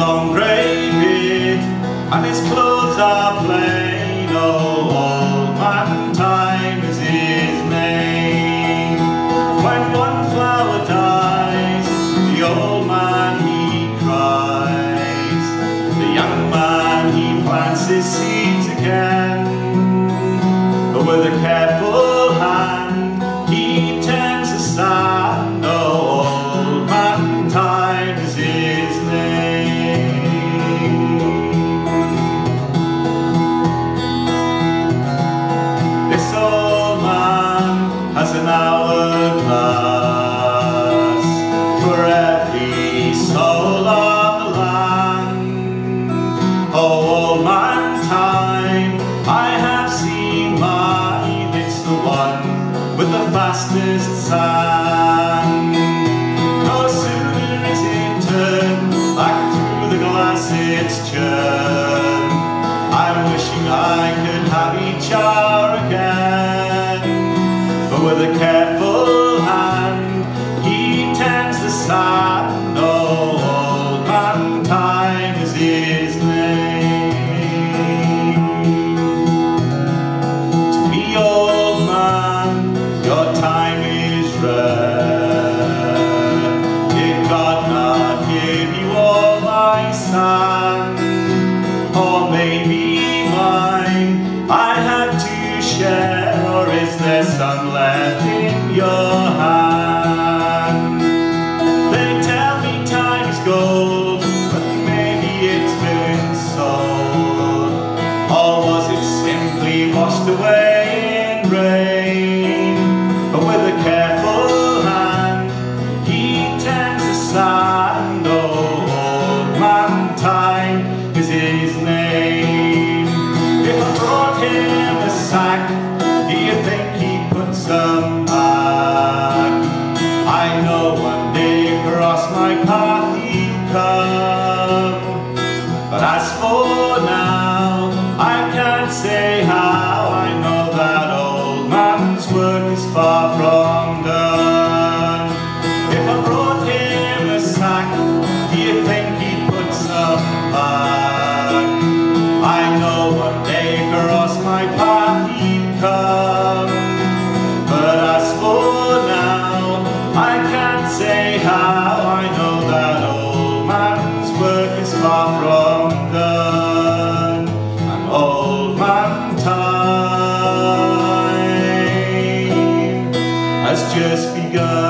long grey beard, and his clothes are plain. Oh, old man time is his name. When one flower dies, the old man he cries. The young man he plants his seeds again. But with a careful hand he tends to stand. Oh, old man time is his name. This old man has an hourglass for every soul on the land. Oh, old man time, I have seen mine, it's the one with the fastest sand. No sooner is it turned back through the glass its churn. I'm wishing I could have each hour again. But with a careful hand he tends the sand. Oh, old man time is his name. To me, old man, your time is rare. Did God not give you all my sand? Or maybe mine I had to share. Or is there some left in your hand? They tell me time is gold, but maybe it's been sold. Or was it simply washed away in rain? But with a careful hand he tends the sand. Oh, old man time is his name. If I brought him a sack, do you think he'd put some back? I know one day across my path he'd come. But as for now, I can't say how. I know that old man's work is far from done. If I brought him a sack, do you think he'd put some back? I know one day across my path he'd come. But as for now, I can't say how. I know that old man's work is far from done. And old man time has just begun.